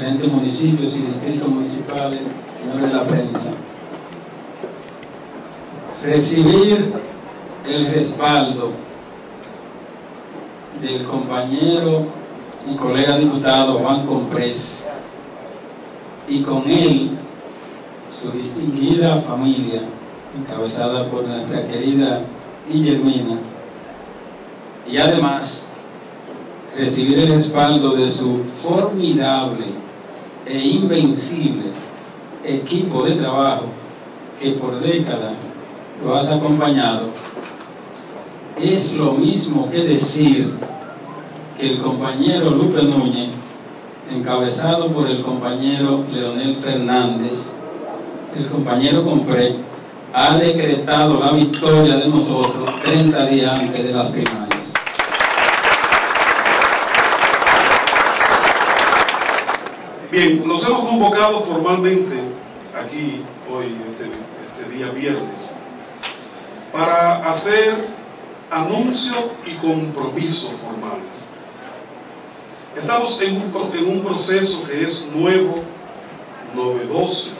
diferentes municipios y distritos municipales, señores de la prensa. Recibir el respaldo del compañero y colega diputado Juan Comprés y con él su distinguida familia, encabezada por nuestra querida Guillermina, y además recibir el respaldo de su formidable e invencible equipo de trabajo que por décadas lo has acompañado, es lo mismo que decir que el compañero Lupe Núñez, encabezado por el compañero Leonel Fernández, el compañero Compré, ha decretado la victoria de nosotros 30 días antes de las primarias. Bien, nos hemos convocado formalmente aquí hoy, este día viernes, para hacer anuncios y compromisos formales. Estamos en un proceso que es nuevo, novedoso,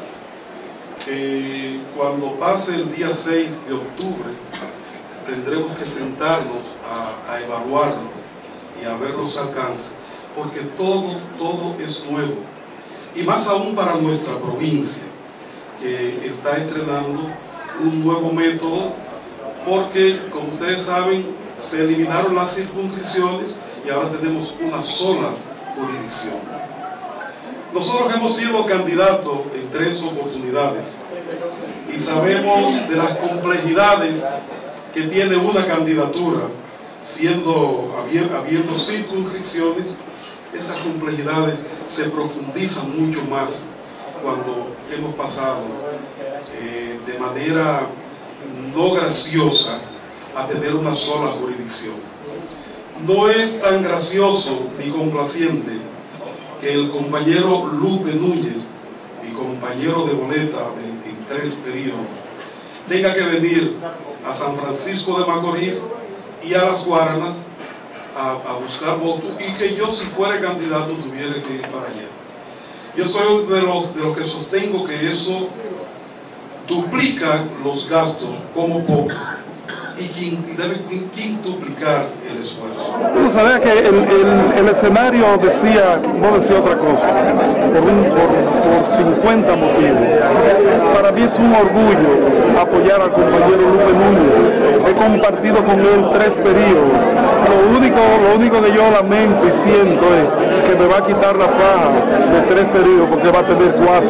que cuando pase el día 6 de octubre tendremos que sentarnos a evaluarlo y a ver los alcances, porque todo es nuevo, y más aún para nuestra provincia, que está estrenando un nuevo método, porque, como ustedes saben, se eliminaron las circunscripciones y ahora tenemos una sola jurisdicción. Nosotros hemos sido candidatos en 3 oportunidades y sabemos de las complejidades que tiene una candidatura, habiendo circunscripciones. Esas complejidades se profundizan mucho más cuando hemos pasado de manera no graciosa a tener una sola jurisdicción. No es tan gracioso ni complaciente que el compañero Lupe Núñez, mi compañero de boleta en 3 periodos, tenga que venir a San Francisco de Macorís y a Las Guaranas a buscar votos, y que yo, si fuera candidato, tuviera que ir para allá. Yo soy de los que sostengo que eso duplica los gastos como poco y debe quintuplicar el esfuerzo. Tú sabes que el escenario no decía otra cosa, por 50 motivos. Para mí es un orgullo apoyar al compañero Lupe Núñez. He compartido con él 3 periodos. Lo único que yo lamento y siento es que me va a quitar la faja de 3 periodos, porque va a tener 4.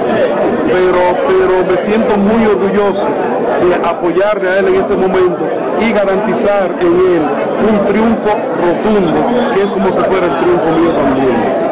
Pero me siento muy orgulloso de apoyarle a él en este momento y garantizar en él un triunfo rotundo, que es como si fuera el triunfo mío también.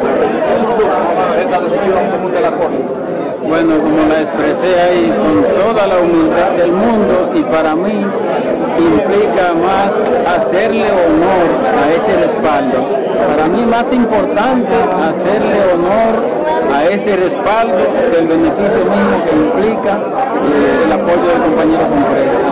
Bueno, como la expresé ahí, con toda la humildad del mundo, y para mí implica más hacerle honor a ese respaldo. Para mí más importante hacerle honor a ese respaldo del beneficio mismo que implica el apoyo del compañero Comprés.